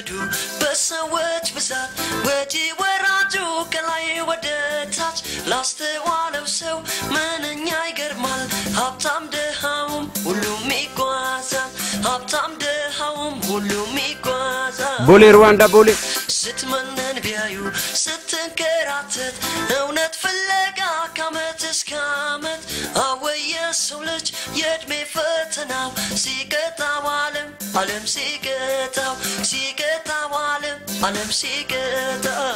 መንገዱ በሰዎች ብዛት ወዲህ ወራጁ ከላይ ወደ ታች ላስተዋለው ሰው ምንኛ ይገርማል ሀብታም ድሃውም ሁሉም ይጓዛል ሀብታም ድሃውም ሁሉም ይጓዛል ቦሌ ሩዋንዳ ቦሌ ስትመነን ቢያዩ ስትንከራተት እውነት ፍለጋ ከዓመት እስከ ዓመት አወየ ሰው ልጅ የዕድሜ ፈተናው ሲገታው ዓለም ሲገታው ዓለም ሲገታው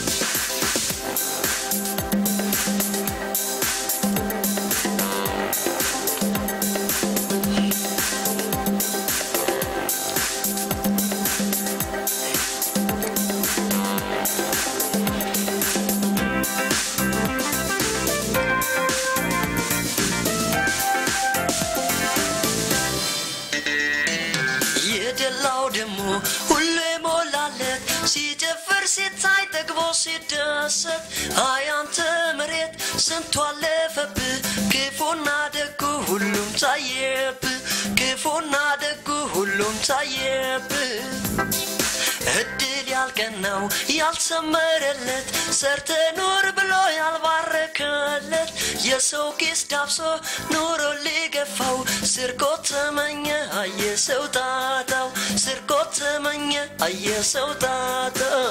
የደላው ደሞ ሁሉ ሞላለት ሲጀፍር ሲታይ ተግቦ ሲደሰት አያንተ መሬት ስንቱ አለፈብህ ክፉና ደጉ ሁሉም ታየብህ ክፉና ደጉ ሁሉም ታየብህ እድል ያልቀናው ያልሰመረለት ሰርተ ኑር ብሎ ያልባረከለት የሰው ኪስ ዳብሶ ኑሮ ሊገፋው ስርቆት ተመኘ አየሰው ጣጣው ስርቆት ተመኘ አየሰው ጣጣው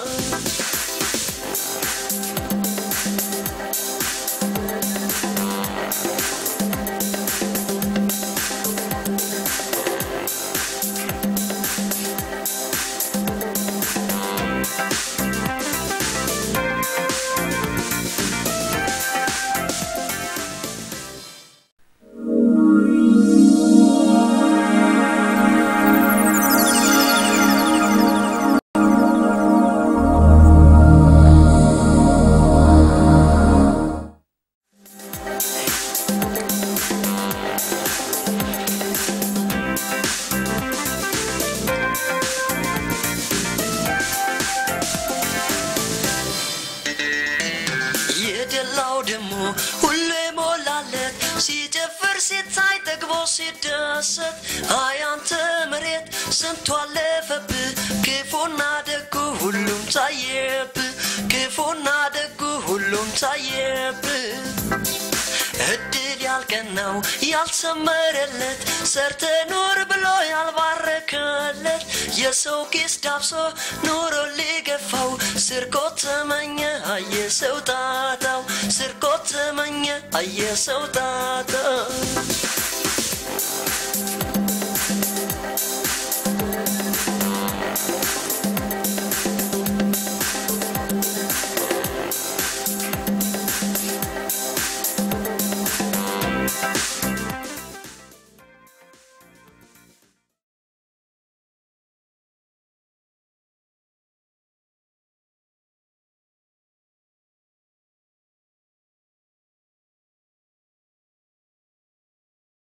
የደላው ደሞ ሁሉ ሞላለት ሲጀፍር ሲታይ ተግቦ ሲደሰት አያንተ መሬት ስንቱ አለፈብህ ክፉና ደጉ ሁሉም ታየብህ ክፉና ደጉ ሁሉም ታየብህ እድል ያልቀናው ያልሰመረለት ሰርተ ኑር ብሎ ያልባረከለት የሰው ኪስ ዳብሶ ኑሮ ሊገፋው ስርቆት ተመኘ አየሰው ጣጣው ስርቆት ተመኘ አየሰው ጣጣው